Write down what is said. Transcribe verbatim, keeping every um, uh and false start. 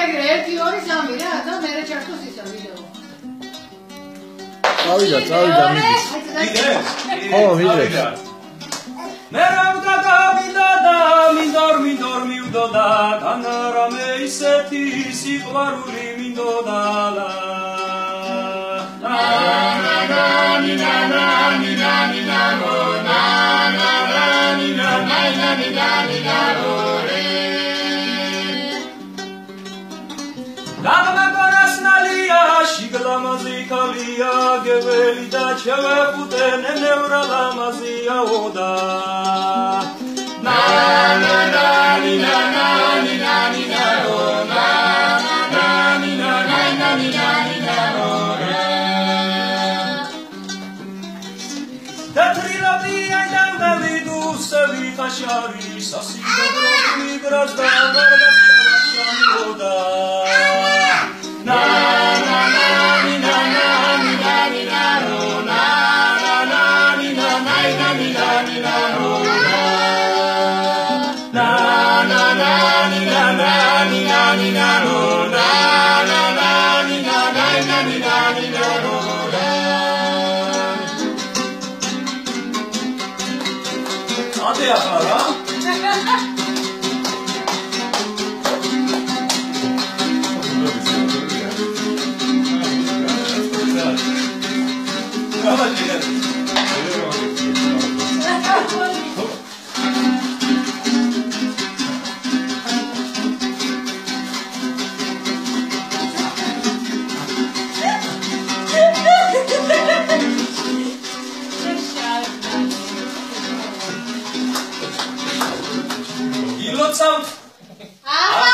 ეგრე ერთი ორი სამი რა და მე რა ჩართოს ისა ვიდეო. წავიდა, წავიდა მიდის. ხო, ვიდეო. მე რა გავიდა მინდორ მინდორ მივდოდა თან რამე ისეთი სიყვარული მინდოდა ლა ნა ნა ნა ნა ნა ნა ნა ნა Dame conas nalia, shigla mazikalia, geveli da cheve putene neura la mazia oda. Na na na ni na na ni na ni na o na na ni na na na ni na ni na o. Tatrila pia danda vidu se vita shari, sasi dobro migras da verda oda. Na na na ni na na ni na ni na ro na na na ni na na ni na ni na ro na na na ni na na ni na ni na ro na na na ni na na ni na ni na ro Ate akara Ilot sound. Ah!